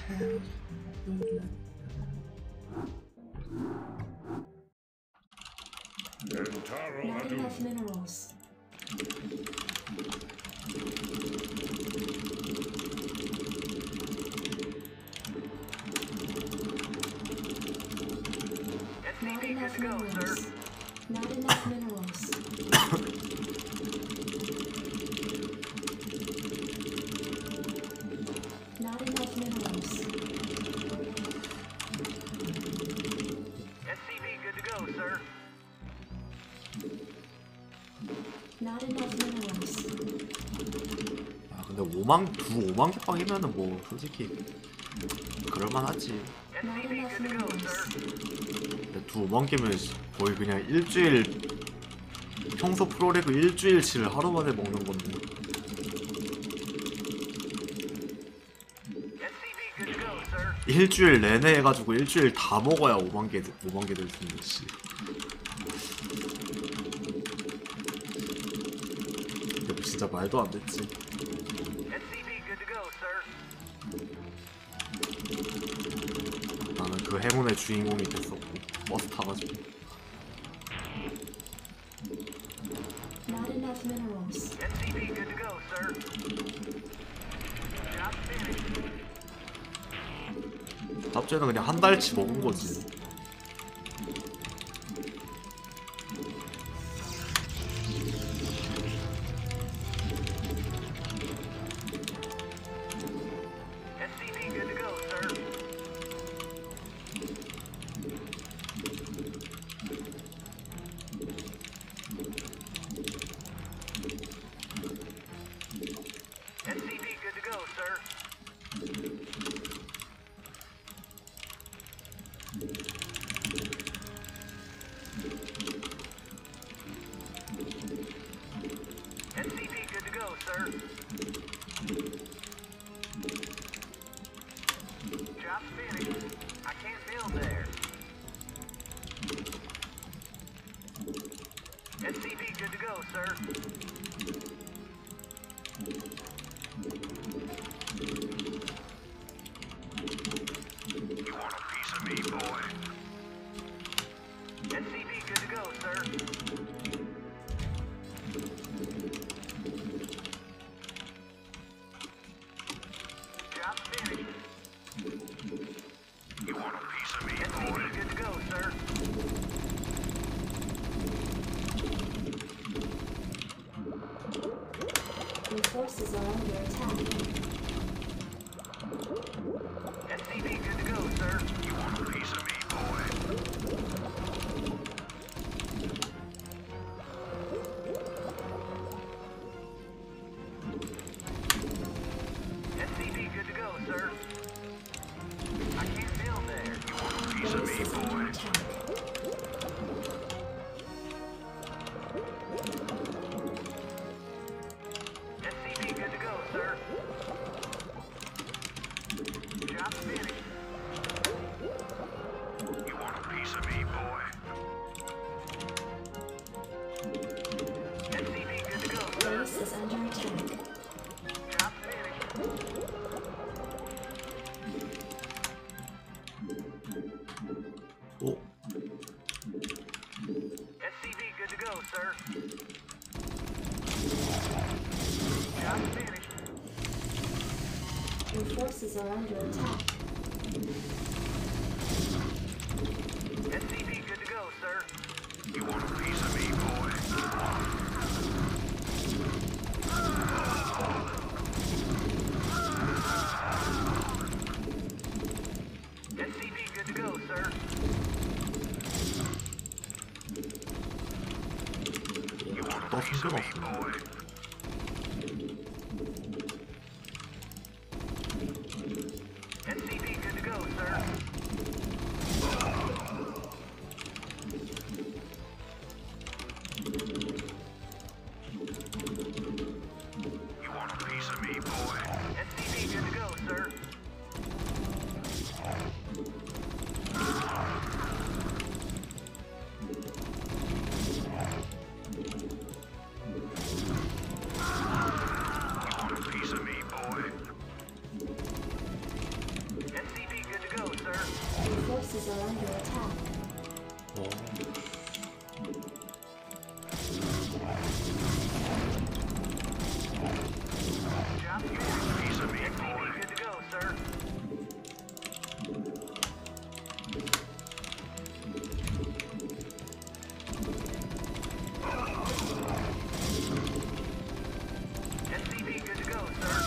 Not enough minerals. Not enough minerals. Not enough minerals. Not enough minerals. SCV good to go, sir. Not enough minerals. 아 근데 5만 개 빵이면은 뭐 솔직히 그럴만하지. Not enough minerals. 근데 5만 개면 거의 그냥 일주일 평소 프로리그 일주일치를 하루 만에 먹는 건데. SCV good to go, sir. 일주일 내내 해가지고 일주일 다 먹어야 5만 개 될 텐데 씨. 근데 진짜 말도 안 됐지. SCV good to go, sir. 나는 그 행운의 주인공이 됐었고 버스 타가지고. Not enough minerals. SCV good to go, sir. Job finished. 답제는 그냥 한 달치 먹은 거지. SCV good to go, sir. SCV good to go, sir. SCV good to go, sir. Job's finished. I can't build there. SCV good to go, sir. You want a piece of me, boy? SCV good to go, sir. Job's finished. You want a piece of me, boy? SCV good to go, sir. Your forces are under attack. SCV good to go, sir. You want a piece of me, boy? SCV good to go, sir. I can't build there. You want a piece of me, Base is under boy? attack. SCV good to go, sir. Job finished. You want a piece of me, boy? SCV good to go, sir. Base is under attack. Job finished. 오, SCV good to go, sir. Job finished. Your forces are under attack. SCV good to go, sir. You want a piece of me, boy? SCV good to go, sir. You want a 또 piece of me, 숨겨놨어. boy? SCV good to go, sir. You want a piece of me, boy? SCV good to go, sir. You want a piece of me, boy? forces are under attack. Job finished. Piece of meat, boy. Good to go, sir. SCV good to go, sir.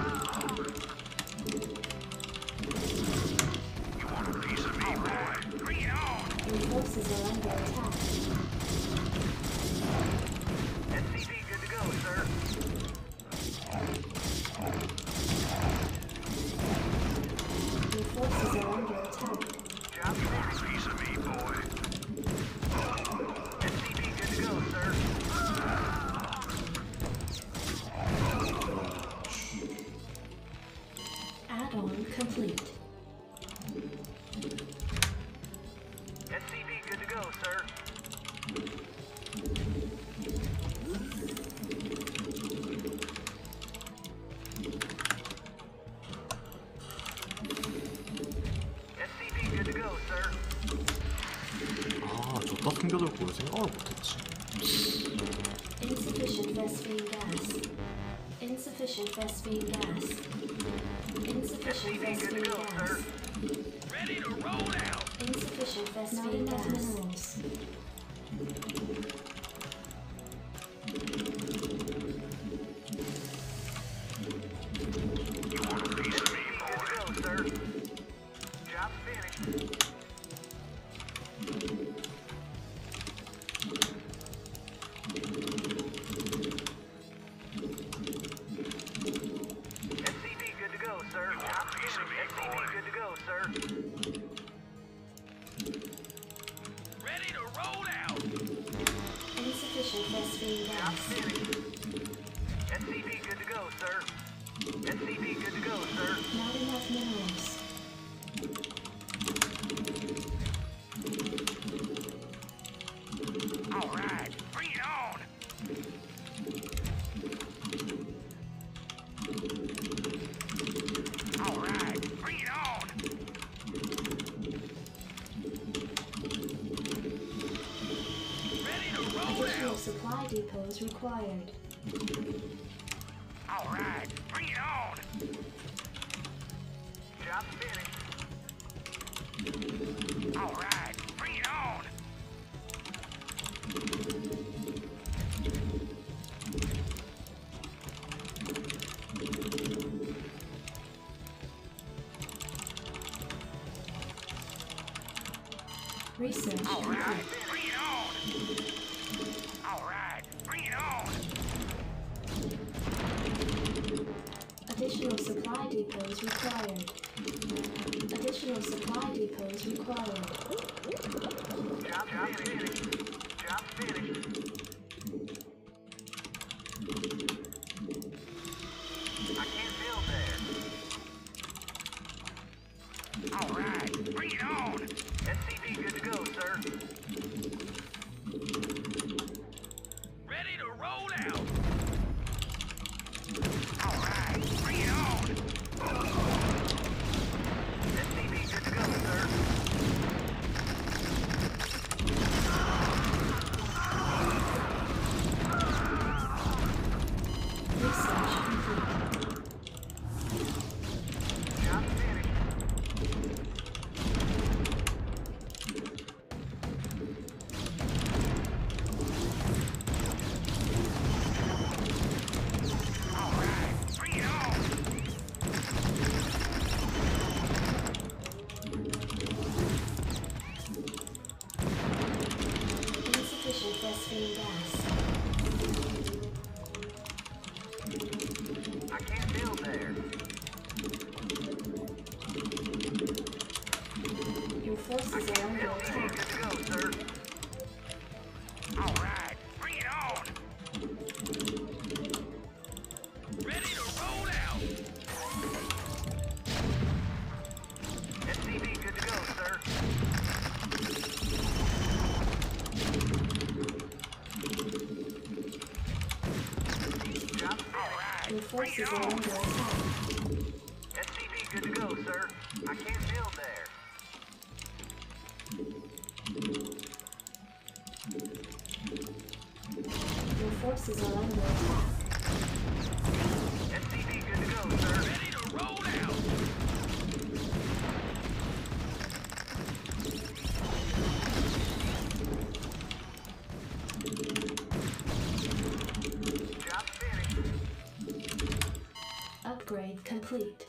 You want a piece of me, boy? Bring it on! Your forces are under attack. SCV good to go, sir. Your forces are under attack. Job finished. Piece of me, boy. SCV good to go, sir. Add-on complete. SCV good to go, sir. SCV good to go, sir. 아, 저따 숨겨둘 걸 생각을 못했지. Insufficient Vespine gas. Insufficient Vespine gas. Insufficient Vespine gas. Ready to roll out. Insufficient Vespine gas. Minerals. You want a piece of me, boy? Good to go, sir. Job finished. SCV good to go, sir. Job finished. SCV good to go, sir. Ready to roll out. Insufficient Vespine Job gas. finished. SCV good to go, sir. SCV good to go, sir. Not enough minerals. All right, bring it on. All right, bring it on. Ready to roll Additional out. supply depots required. All right, bring it on. Job finished. All right, bring it on. Research All right, complete. bring it on. All right, bring it on. Additional supply depots required. Additional supply depots required. Job finished. Job finished. I can't build there. All right, bring it on. SCV good to go, sir. Ready to roll out. All right, bring it on. SCV good to go, sir. Research complete. Job finished. All right, bring it on. Insufficient Vespine gas. I can't build there. Your forces are under SCV attack. good to go, sir. All right, bring it on. Ready to roll out. SCV good to go, sir. Job finished. Your forces are under attack. SCV good to go, sir. I can't build there. sir. Ready to roll out. Job finished. Upgrade complete.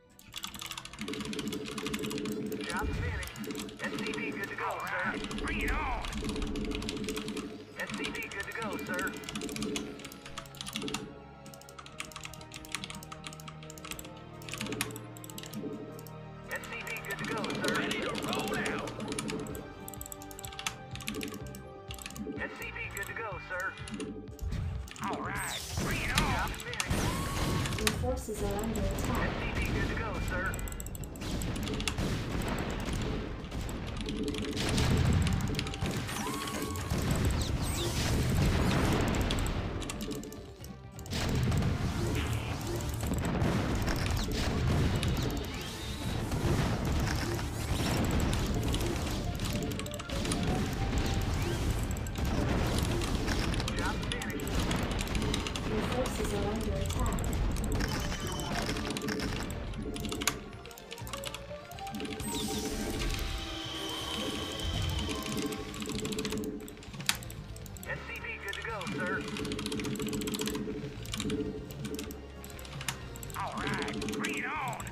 Job finished. SCV good to go, sir. Bring it on. SCV good to go, sir. SCV good to go, sir. Ready to roll out. SCV good to go, sir. All right, bring it on. Job finished. Your forces are under attack. SCV good to go, sir. Job finished. Your forces are under attack. SCV good to go, sir. All right, bring it on.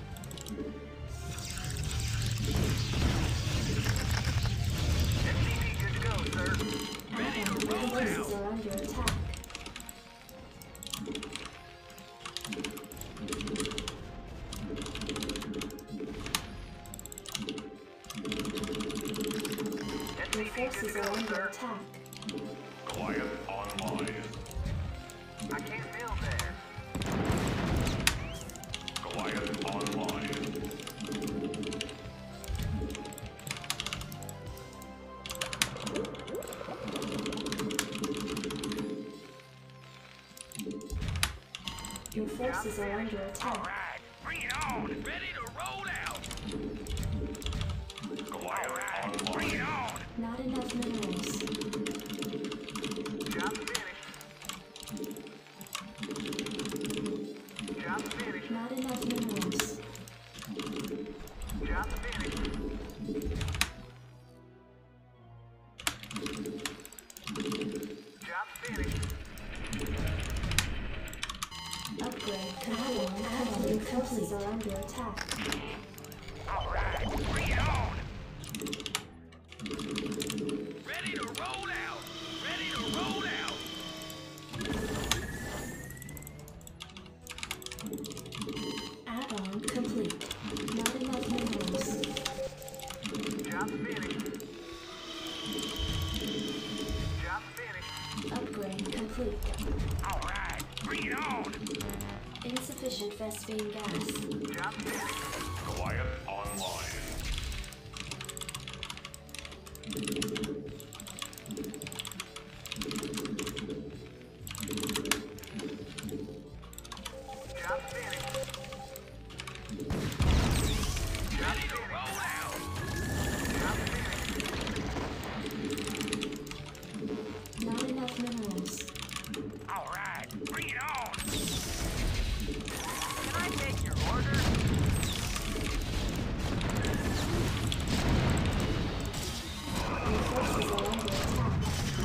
SCV good to go, sir. Ready to Your roll forces out. are under attack. Your SCV good forces to are go, under sir. attack. Quiet online. I can't build there. Quiet online. Your forces are under All attack. right, bring it on. Ready to roll out. Quiet Bring it online. on. Not enough minerals. Job finished. Job finished. Not enough minerals. Job finished. Job finished. Upgrade complete. Your forces are under attack. All right, bring it on. Ready to roll out. Ready to roll out. Add-on complete. Not enough minerals. Job finished. Job finished. Upgrade complete. All right, bring it on. Insufficient Vespine gas. Job finished. Quiet online. Job finished. Ready to roll out. Job finished. Not enough minerals. All right, bring it on. Can I take your order? Your forces are under attack.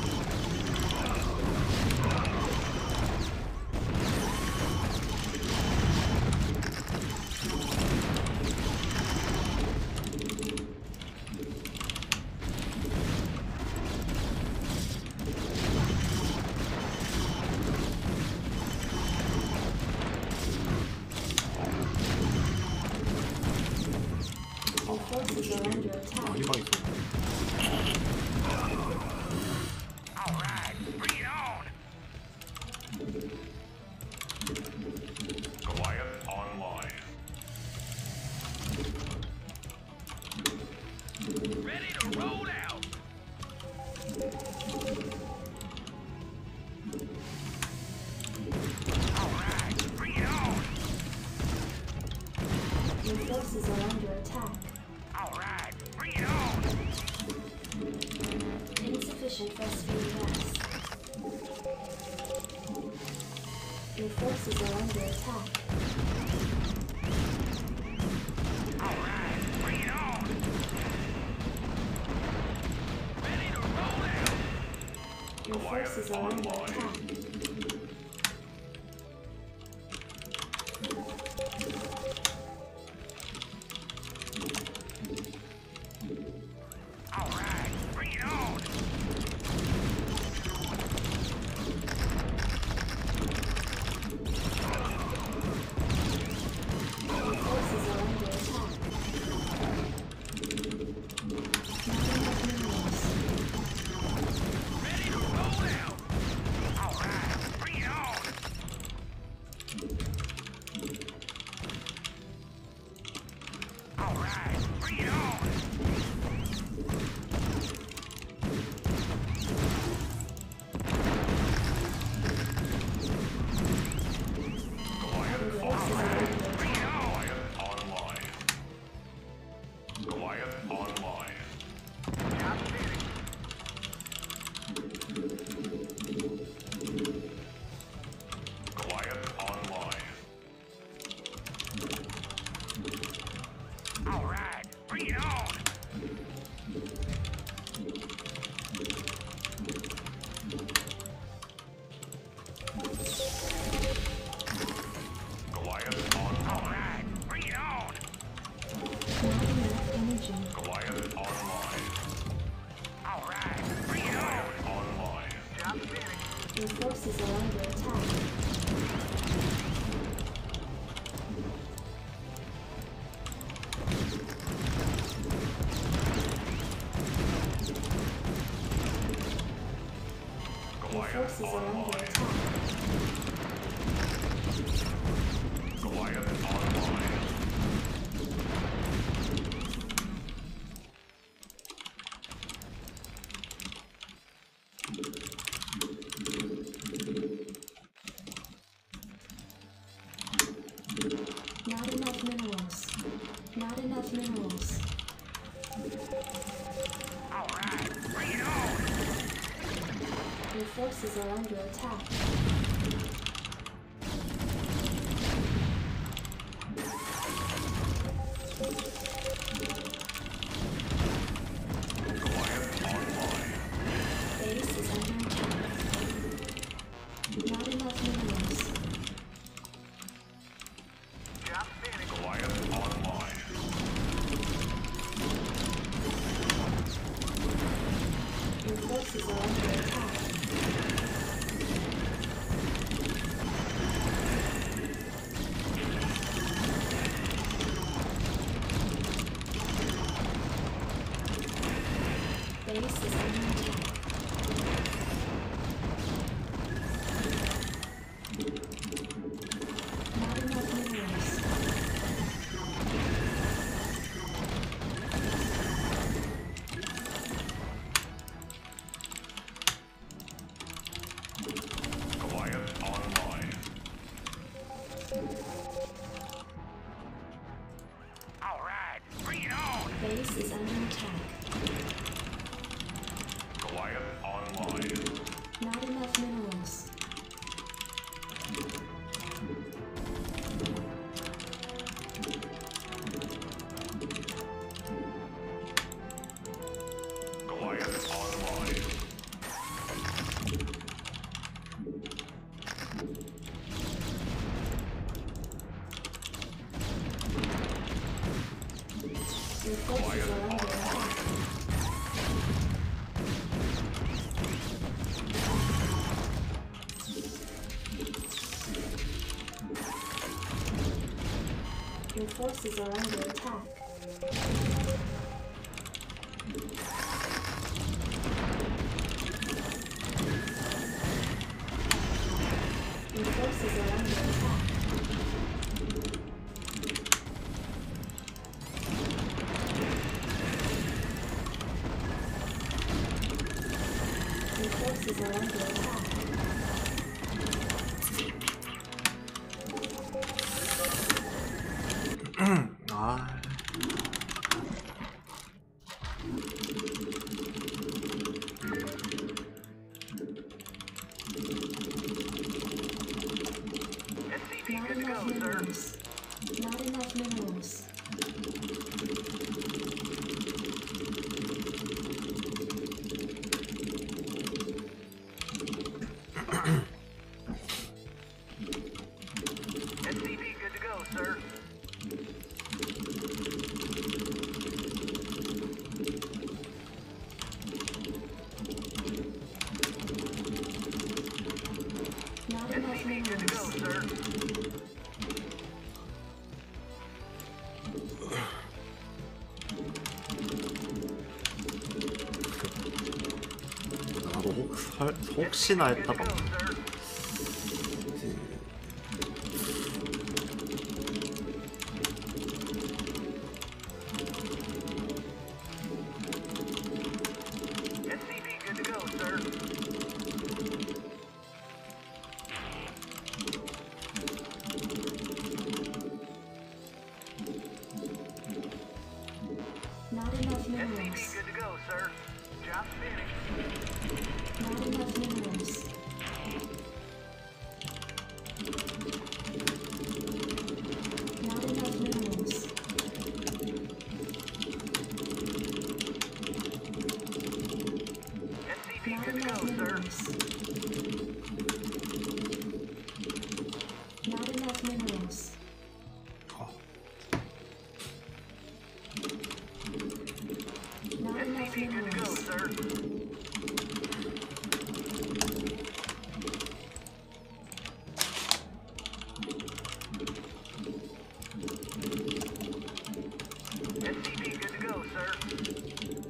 Your forces are under attack. 많이 가 있어. All right, bring it on. Quiet online. Ready to roll out. All right, bring it on. Your forces are under attack. All right, bring it on. Insufficient Vespine gas. Your forces are under attack. are under attack. All right, bring it on. Your forces are under attack. Not enough minerals. Ready to roll out. All right, bring it on. All right, bring it on. Your forces are under attack. Bring it on. Goliath online. Goliath online. Job finished. Goliath online. All right, bring it on. Goliath All online. right, bring it on. Not enough energy. Goliath online. All right, bring it on. Online. Job finished. Your forces are under attack. Your Goliath forces are under online. attack. Goliath online. Not enough minerals. Not enough minerals. All right, bring it on. Your forces are under attack. Goliath online. Base is under attack. Not enough minerals. Job finished. Goliath online. Your forces are under attack. Base is under attack. Not enough minerals. Goliath online. All right, bring it on. Base is under attack. Goliath online. Not enough minerals. Goliath online. Your forces are under attack. Your forces are under attack. Your forces are under attack. Your forces are under attack. 아, SCP Not good to enough go, sir. minerals. Not enough minerals. go, sir. Not enough SCV good to go, minerals. sir. 나도 혹시나 Good to 했다가 go, sir. SCV good to go, sir. Not enough SCV minerals. good to go, sir. Job's finished. Not enough minerals. Not enough minerals. SCV Not good to enough go, sir. minerals. Not enough minerals. Not enough SCV good to go, minerals. sir. SCV good to go, sir.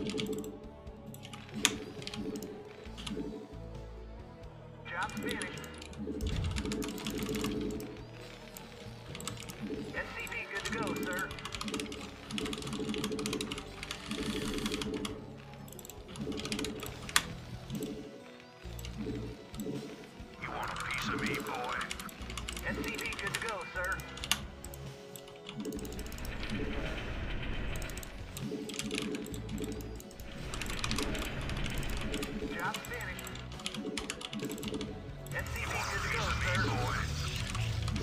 Job's finished. SCV good to go, sir. You want a piece of me, boy? SCV good to go, sir. Job's finished. SCV good to go, sir.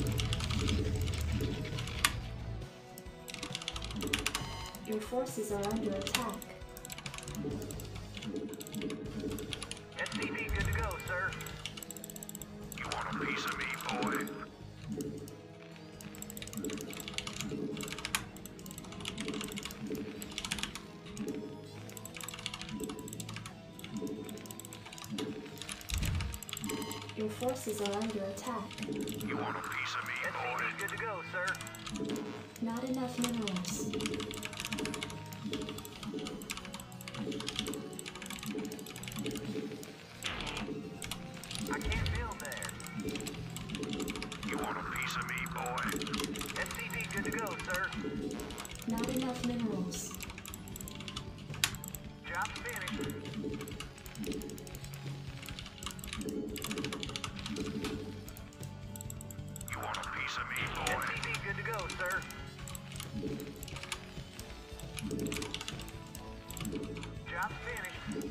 Your forces are under attack. SCV good to go, sir. You want a piece of me, boy? Your forces are under attack. You want a piece of me, boy? SCV good to go, sir. Not enough minerals. I can't build there. You want a piece of me, boy? SCV good to go, sir. Not enough minerals. Job's finished. You want a piece of me, boy? SCV good to go, sir. Job's finished.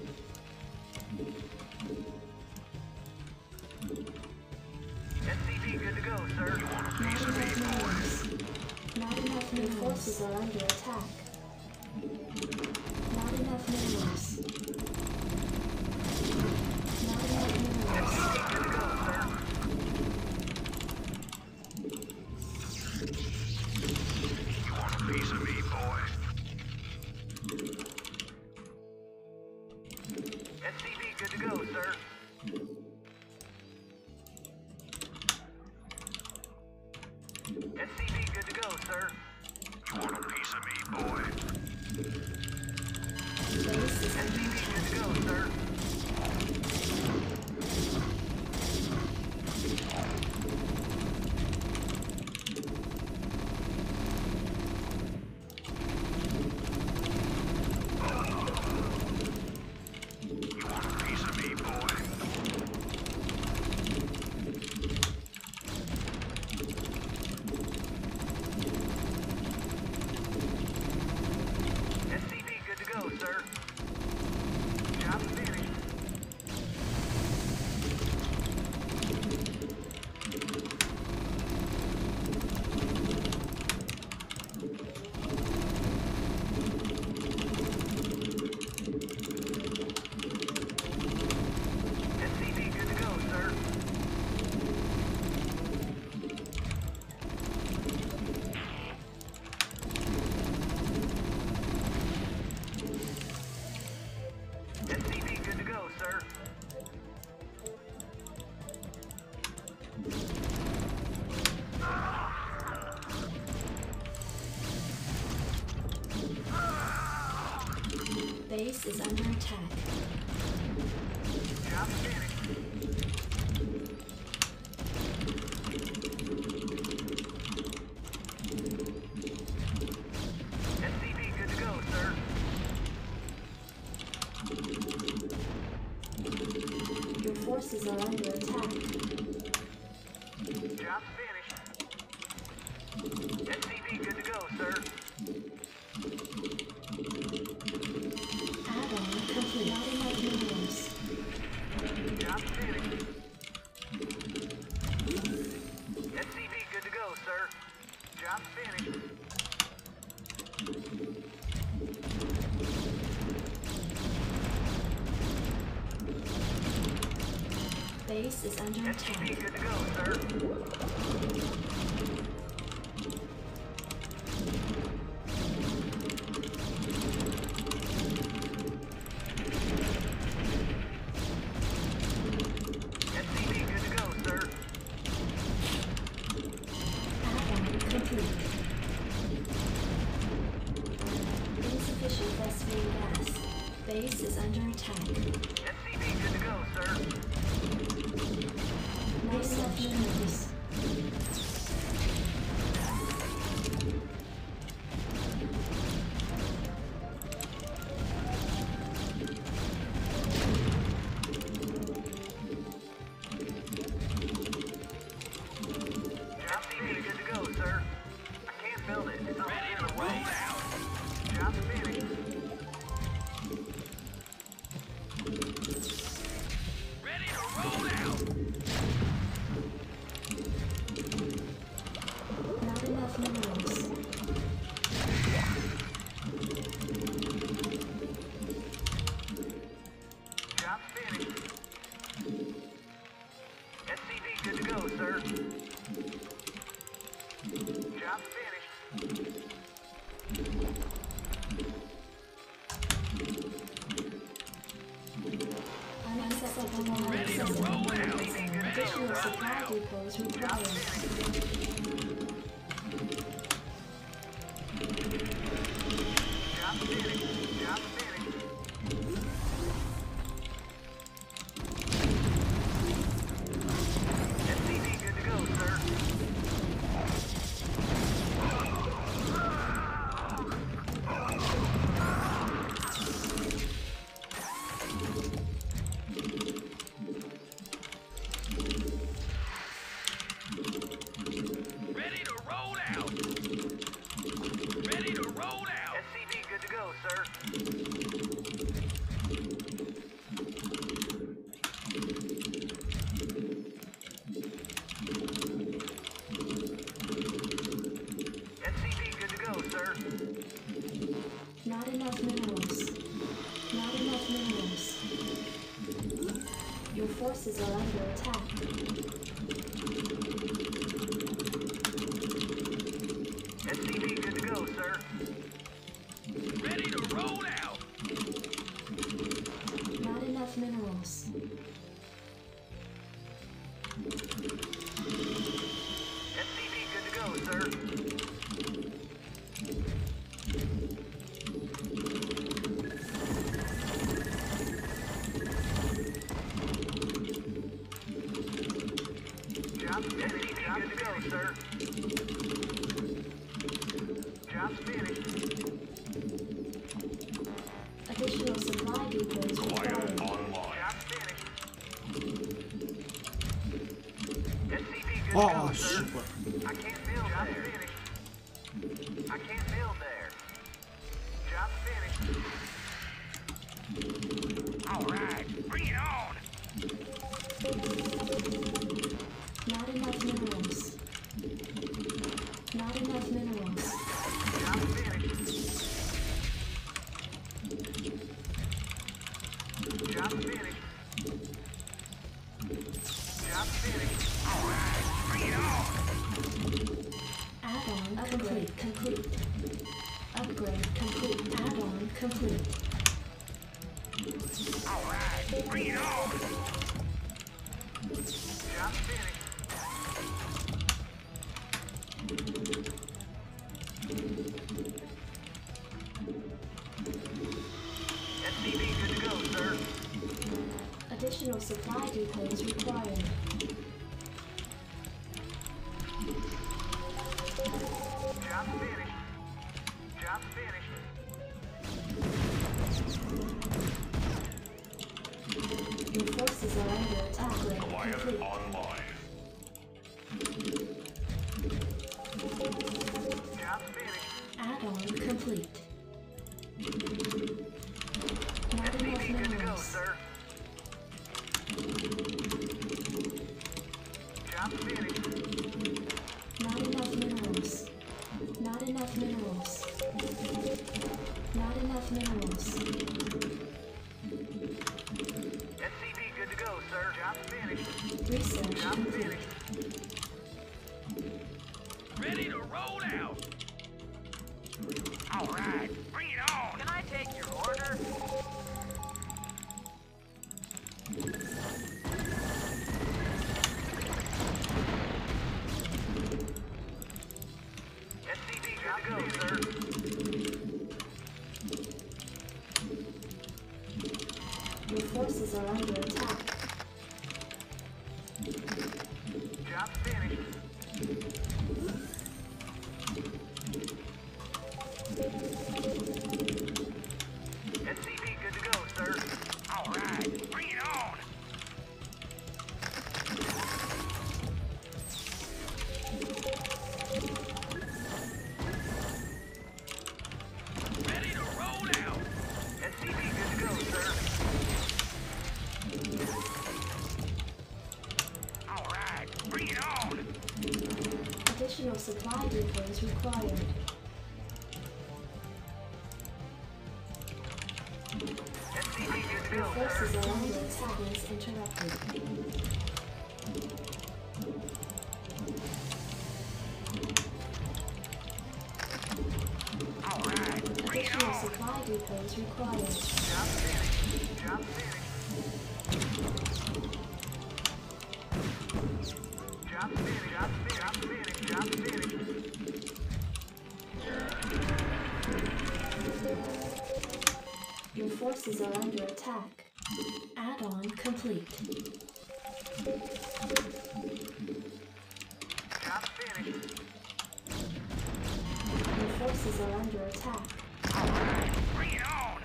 SCV good to go, sir. Not enough minerals. Not enough minerals. Your forces are under attack. Not enough minerals. Not enough minerals. SCV good to go, sir. You want a piece of me, boy? SCV good to go, sir. SCV good to go, sir. You want a piece of me, boy? Base is under SCV good to go, sir. You want a piece of me, boy? SCV good to go, sir. Job's finished. Base is under attack. Job finished. SCV good to go, sir. Your forces are under attack. Job finished. SCV good to go, sir. Add-on complete. Not enough minerals. Job finished. SCV good to go, sir. Job finished. Base is under SCV attack. good to go, sir. SCV good to go, sir. Add-on complete. Insufficient phosphate gas. Base is under attack. SCV good to go, sir. Not enough minerals. Job finished. Good to go, sir. I can't build it. It's ready to roll out. Job finished. Ready to roll out. Not enough minerals. Job finished. SCV good to go, sir. Job finished. Unacceptable non-accessible additional supply depots required. Job finished. Job finished. SCV good to go, sir. Ready to roll out. Ready to roll out. SCV good to go, sir. SCV good to go, sir. Not enough minerals. Not enough minerals. Your forces are under attack. SCV good to go, sir. Ready to roll out. Not enough minerals. SCV good to go, sir. Job SCV good to go, sir. Job finished. Additional supply depots required. Job finished. SCV good to 와, go, sir. 씨발. I can't build Job finished. I can't build there. Job finished. All right, bring it on. Not enough minerals. Not enough minerals. Job finished. Job finished. Job finished. All right, bring it on. Add-on upgrade complete. Upgrade complete. Add-on complete. All right, bring it on. Job finished. Additional supply depots required. Job finished. Job finished. Your forces are under attack. Goliath Complete. online. Job finished. Add-on complete. Not enough SCV good to go, minerals. sir. Job finished. Not enough minerals. Not enough minerals. Not enough minerals. SCV good to go, sir. Job finished. Research Job complete. finished. Ready to roll out. All right, bring it on. Can I take your order? SCV good to go, sir. Your forces are under attack. Job finished. SCV good to go, sir. All right, bring it on. Ready to roll out. SCV good to go, sir. All right, bring it on. Additional supply depots required. SCV good to Your go, forces sir. are under attack. Is interrupted. All right, bring it Additional on. supply depots required. Job finished. Job finished. Job finished. Job finished. Job finished. Your forces are under attack. Add-on complete. Job finished. Your forces are under attack. All right, bring it on.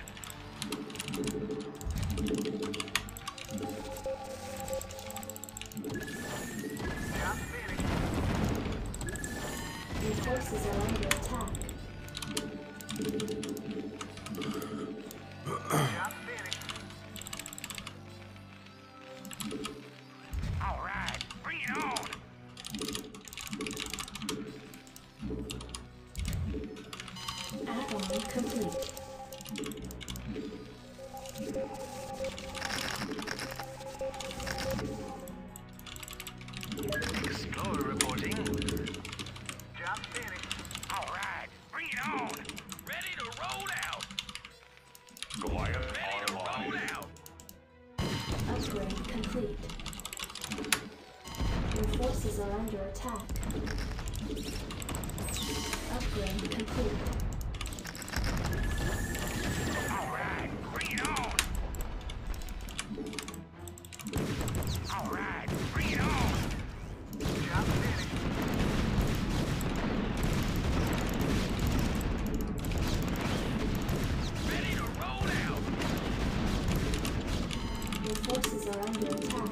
Job finished. Your forces are under attack. Job finished. All right, bring it on. Add-on complete. Explorer reporting. Job finished. All right, bring it on. Ready to roll out. Goliath Ready to roll online. out. Upgrade complete. Your forces are under attack. Upgrade complete. All right, bring it on. All right, bring it on. Job finished. Ready to roll out. Your forces are under attack.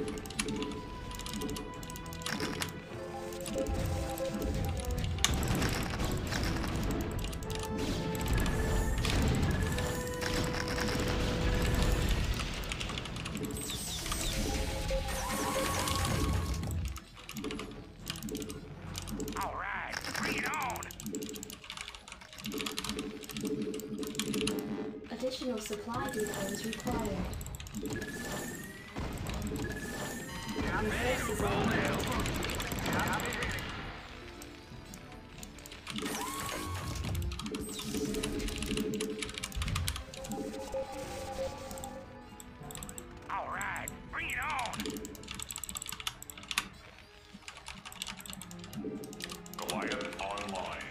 All right, bring it on. Additional supply depots required. Job Your finished. forces are under attack. Job finished. All right, bring it on. Goliath online.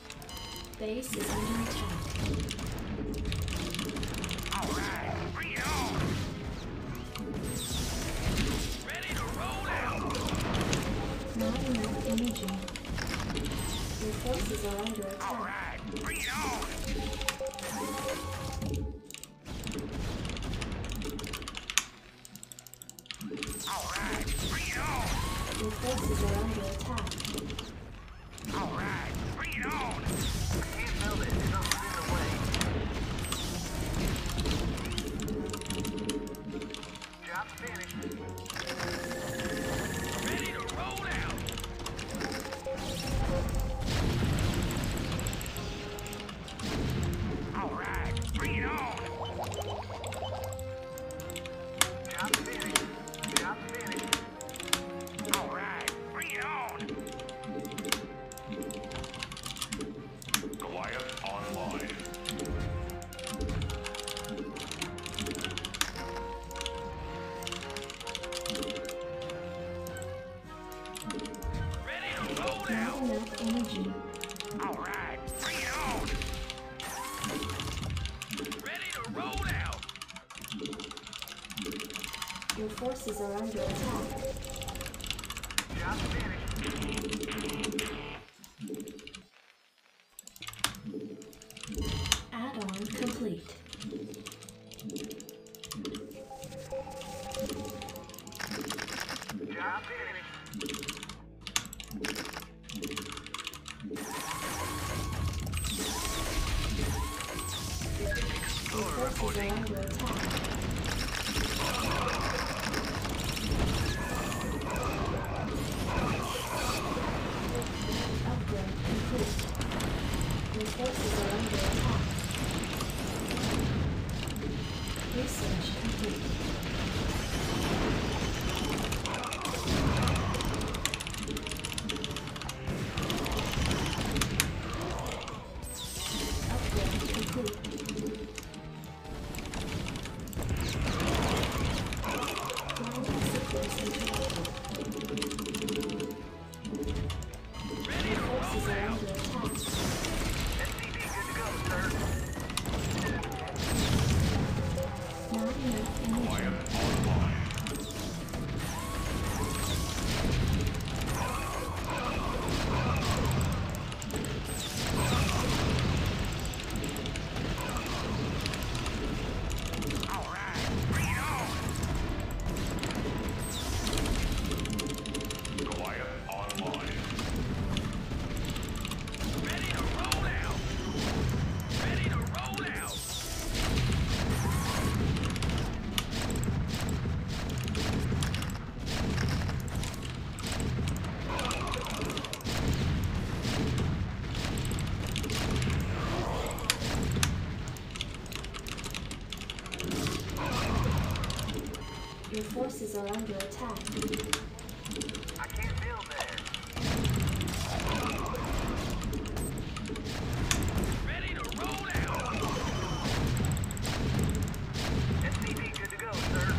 Base is under attack. All right, bring it on. Imaging. Your forces are under attack. Alright, bring it on! Alright, bring it on! Your forces are under attack. Alright, bring it on! Can't build it. Something's in the way. Job's finished. Ready to roll out! Alright, bring it on! Job's finished. Job's finished. Alright, bring it on! Goliath online. Ready to roll Not out! enough energy. Alright, bring it on! Ready to roll out! Your forces are under attack. Job's finished. Add-on complete. Job finished. Your forces are under attack. Upgrade complete. Your forces are under attack. Research complete. Upgrade complete. Ground sequence interrupted. Ready to Forces roll are out! under attack. SCP good to go, sir. Not enough energy. Goliath online. Alright, bring it on! Goliath online. Ready to roll out! Ready to roll out! Your forces are under attack. I can't build there. Ready to roll out! SCP good to go, sir.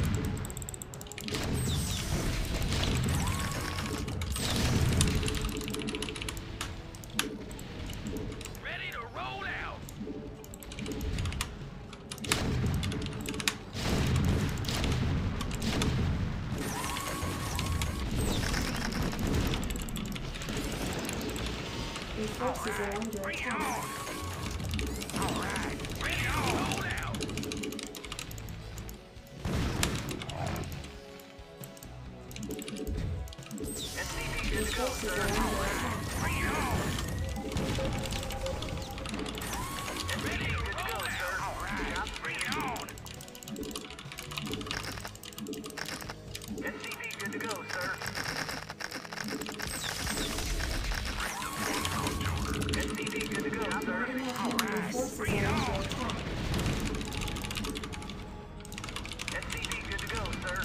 Ready to roll out! Your forces are under Bring it attack. on! Alright, ready to roll out! SCP Your good to go, forces sir. are under attack. Bring it on! SCP good to go, sir. Alright, bring it on! SCP good to go, sir. SCP good to go, Not sir. enough energy. Your forces bring it are on. under attack. SCP good to go, sir.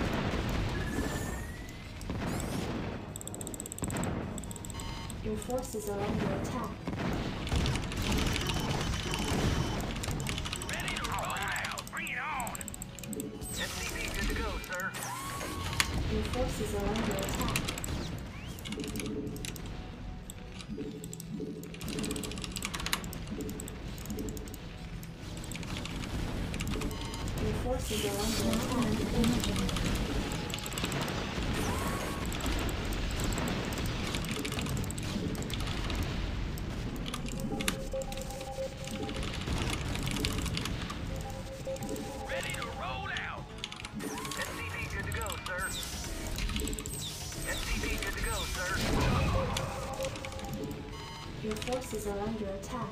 Your forces are under attack. Ready to roll out! Bring it on! SCP good to go, sir. Your forces are under attack. Your forces are under attack. Imaging. Your forces are under attack.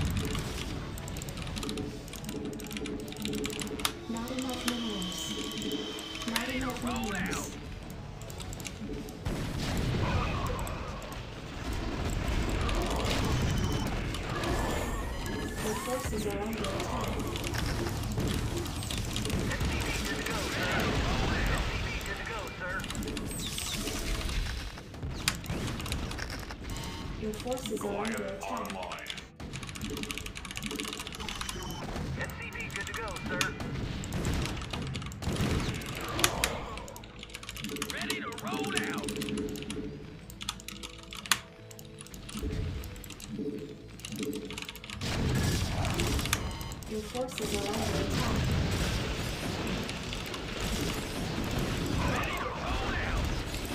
Not enough minerals. Not enough minerals. Your forces are under attack. Your forces are under attack. SCV good to go, sir. Ready to roll out. Your forces are under attack. Ready to roll out.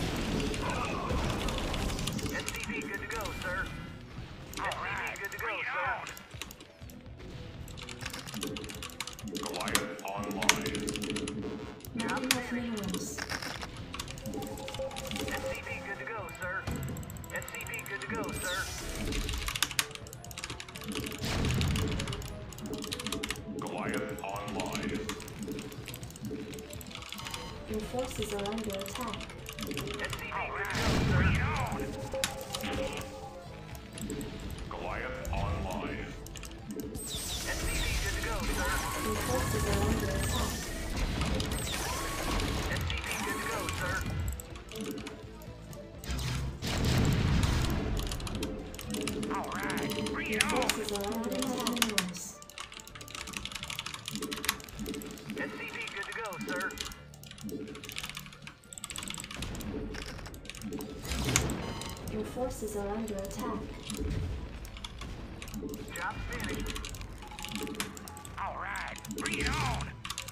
SCV good to go, sir. SCV good to go, Bring it sir. on. Goliath online. Not enough minerals. SCV good to go, sir. SCV good to go, sir. Goliath online. Your forces are under attack. SCV Bring good it on. Goliath online. to go, sir. SCV good to go, sir. Your forces are under attack. SCV good to go, sir. All right. Bring Your it on. forces are under attack. Minerals. SCV good to go, sir. Your forces are under attack. Job finished. All right. Bring it on.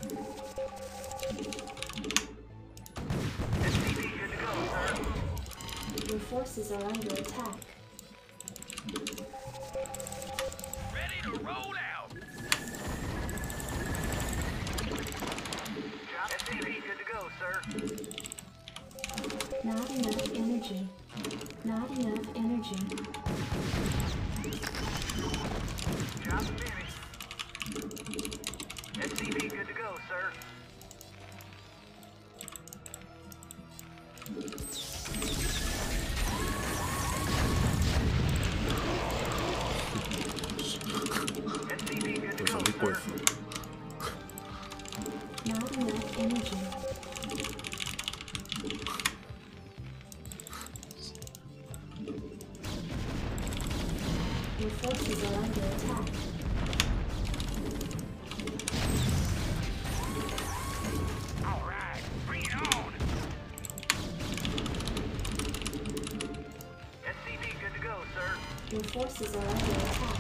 SCV good to go, sir. Your forces are under attack. Ready to roll out. Job SCV good to go, sir. Not enough energy. Not enough energy. Job finished. SCV good to go, sir. SCV good to 벌써 go, 믿고 sir. 있어. Not enough energy. Your forces are under attack. All right. Bring it on. SCV good to go, sir. Your forces are under attack.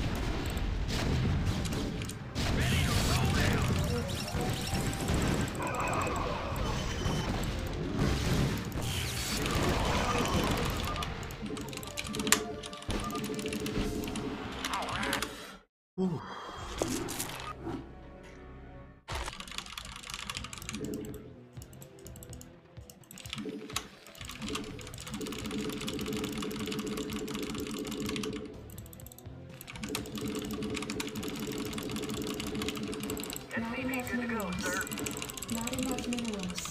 Ready to roll out. All right. 후. Not SCV enough good to go, minerals. sir. Not enough minerals.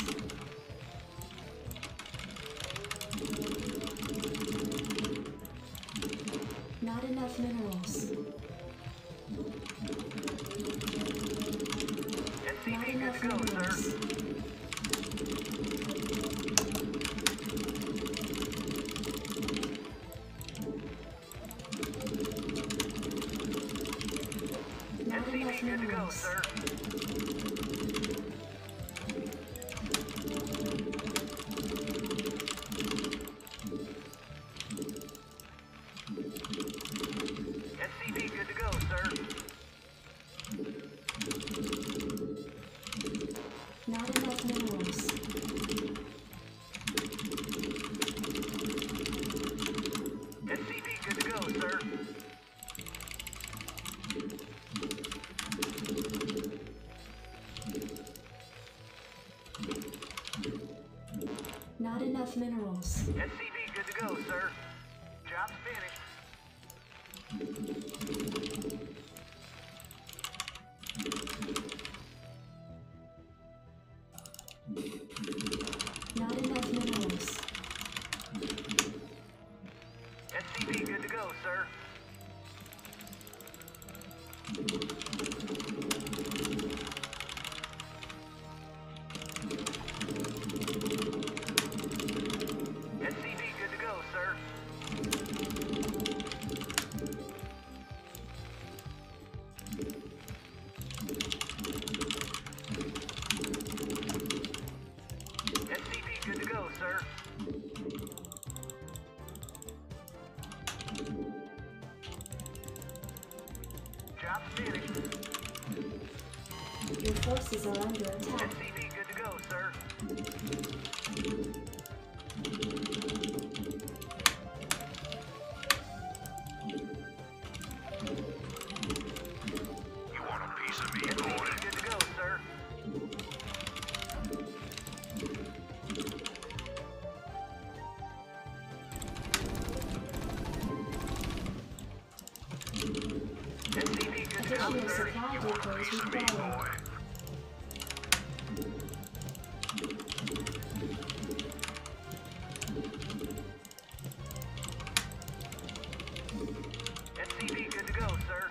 Not enough minerals. Not SCV good enough to go, sir. minerals. Not SCV enough good to go, minerals. sir. SCV good to go, sir. Not enough minerals. SCV good to go, sir. Not enough minerals. SCV good to go, sir. Job's finished. Not enough minerals. SCV good to go, sir. SCV good to go, sir. SCV good to go, sir. Job's finished. Your forces are under attack. SCV good to go, sir. You want a piece of me, SCV boy? good to go, sir. SCV good to go, Additional sir. supply depots Piece of me, required. boy? SCV good to go, sir.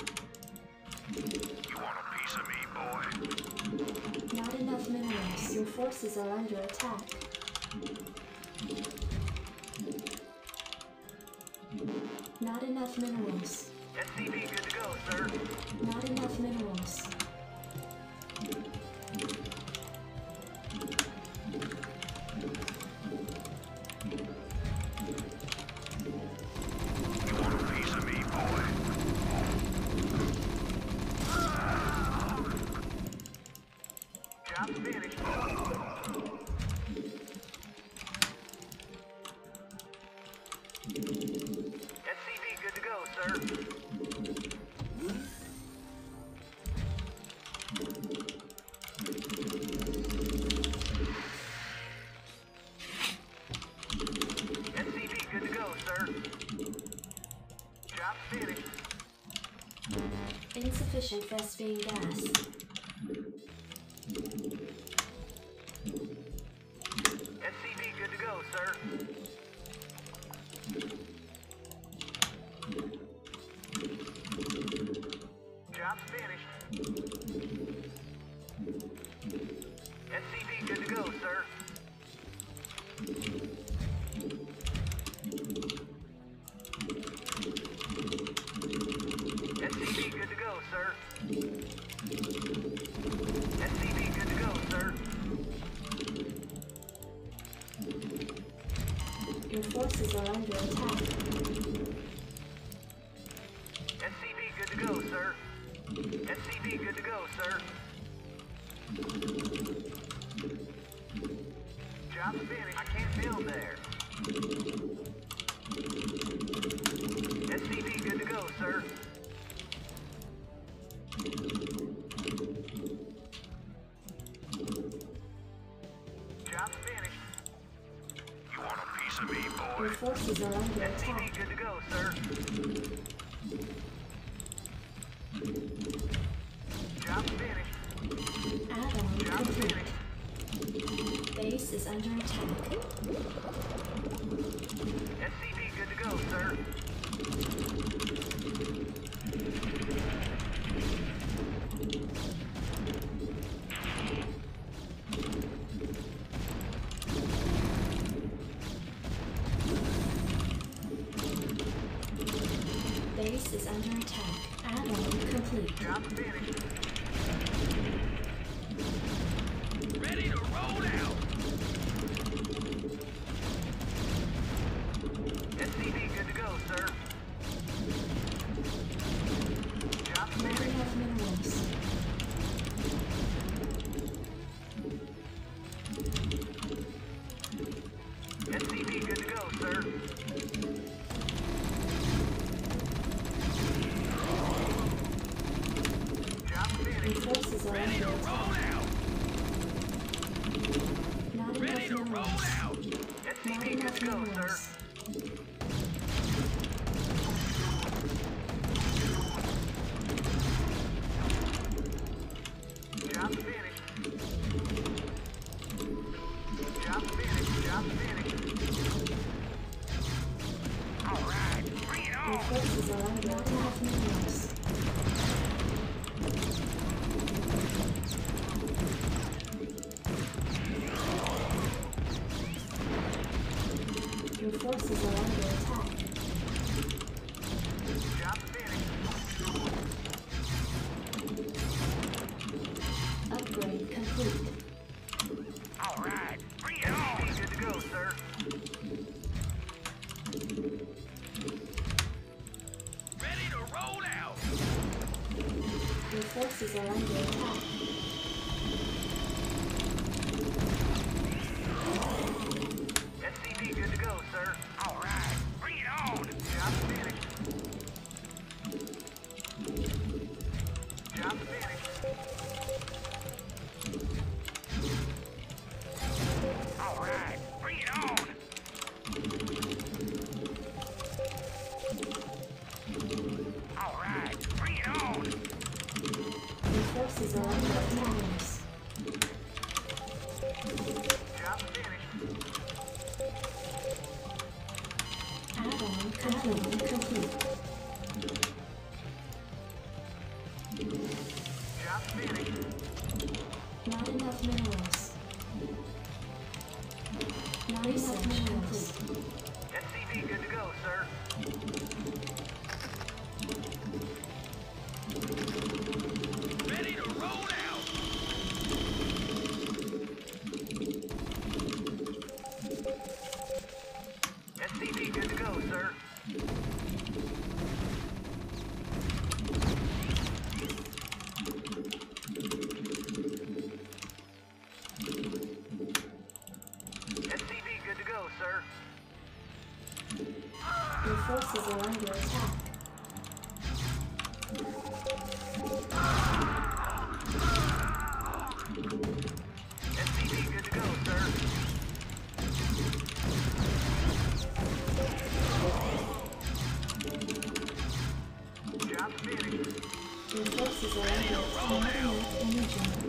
You want a piece of me, boy? Not enough minerals. Your forces are under attack. Not enough minerals. SCV good to go, sir. Not enough minerals. You want a piece of me, boy? Job's finished. SCV good to go, sir. SCV good to go, sir. Job's finished. Insufficient Vespine gas. SCV good to go, sir. Job's finished. SCV good to go, sir. SCV good to go, sir. SCV good to go, sir. Your forces are under attack. SCV good to go, sir. SCV good to go, sir. Job's finished. I can't build there. SCV good to go, sir. Job's finished. You want a piece of me, Your boy? forces are under SCV attack. good to go, sir. Job's finished. Add-on Job's complete. finished. Base is under attack. SCV good to go, sir. Base is under attack. Add-on complete. Job's finished. Ready to roll out. SCV good to go, sir. Job's Not finished. enough minerals. SCV good to go, sir. Job's Your forces are under attack. Minerals. Your forces are under attack. Job finished. Upgrade complete. All right, bring it on. Good to go, sir. Ready to roll out. Your forces are under attack. SCV good to go, sir. All right, bring it on. Job finished. Job finished. All right, bring it on. All right, bring it on. Your forces are under attack. Job finished. Add-on complete. Job finished. Not enough minerals. Not enough minerals. SCV good to go, sir. Ready to roll out. SCV good to go, sir. SCV good to go, sir. Your forces are under attack. SCV good to go, sir. Job finished. Your forces are under attack. Energy.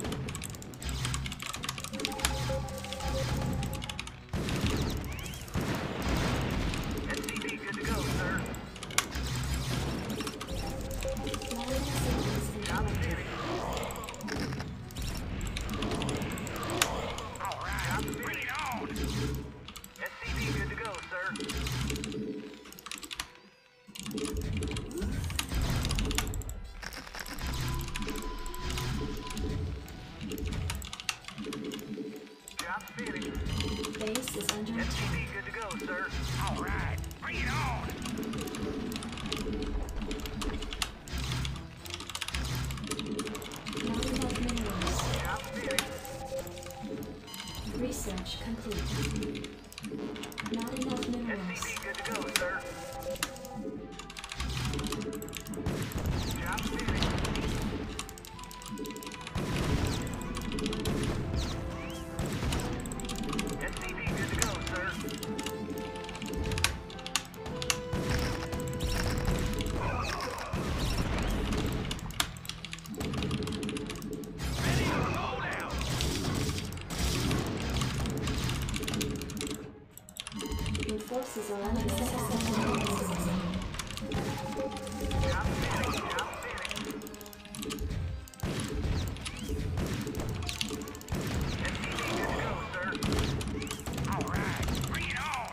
SCV good to go, sir. Flying signals Job interrupted. finished. All right, bring it on. SCV good to go, sir. Job finished. Base is under attack. SCV good to go, sir. All right, bring it on. Not enough minerals. Job finished. Research complete. Not enough minerals. SCV good to go, sir. Job finished. SCV good to go, sir. Ready to roll out. Your forces are under attack. Job finished. Job finished. SCV good to go, sir. All right, bring it on.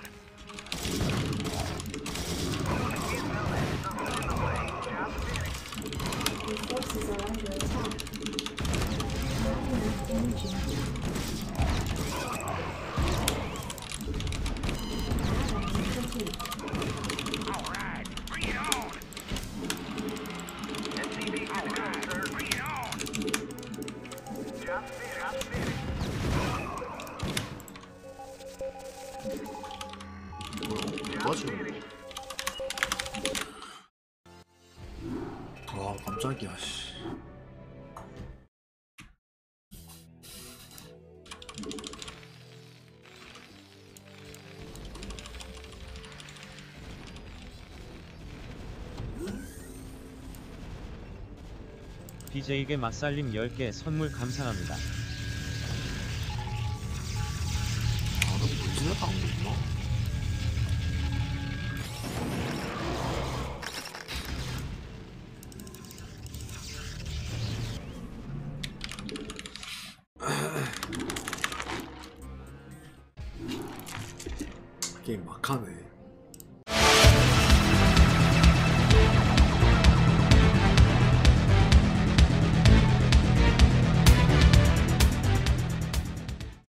Get well, there's something in the way. Job finished. Your forces are under attack. Not enough energy. Add-on complete. All right, bring it on. SCV good All to go, right, sir. bring it on. Job finished. Job finished. 뭐지? finished. 와 깜짝이야 씨. BJ에게 맛살림 10개 선물 감사합니다. 아, 너 본진을 간 거구나. 게임 막하네.